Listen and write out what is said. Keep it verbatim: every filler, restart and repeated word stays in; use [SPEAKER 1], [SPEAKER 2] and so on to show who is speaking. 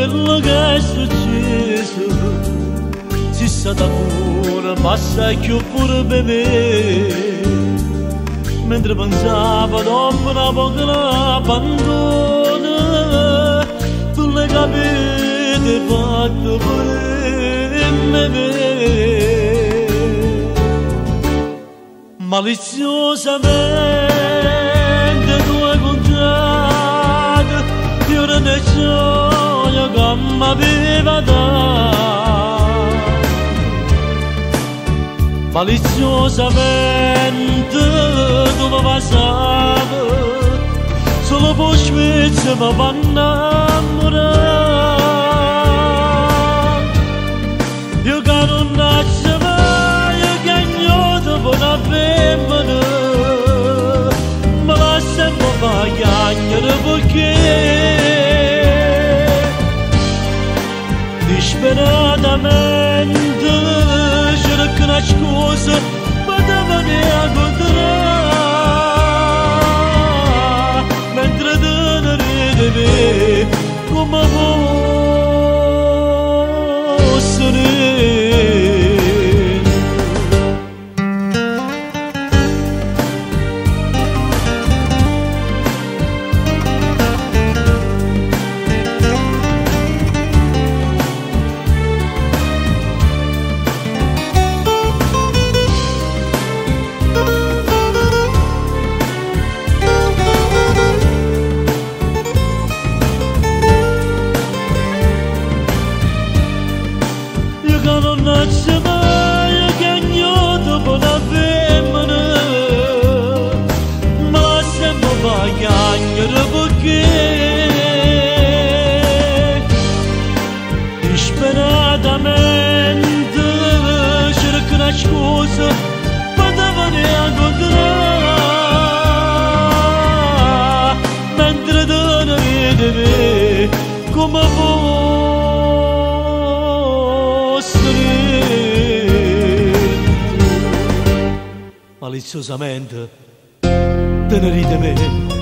[SPEAKER 1] quello che è successo, si stata pure, passa più pure per me. Mentre pensavo dopo una poca l'abbandono, tu le capite fatto per me. Maliziosamente tu hai contato, io non ne gioia che mi aveva dato. Maliziosamente tu mi passavi, solo per Svezia mi fa innamorare. Io che non nasce mai, che ignoto per una femmina, ma la sempre fa chiagnere perché disperatamente cerco una scusa, ma devo ne incontrare, mentre tu non ridi me come posso ridere. Non nasce mai che ignoto per una femmina, ma la sempre fa chiagnere perché disperatamente cerco una scusa, ma devo ne incontrare, mentre tu non ridi me come maliziosamente te ne ride me.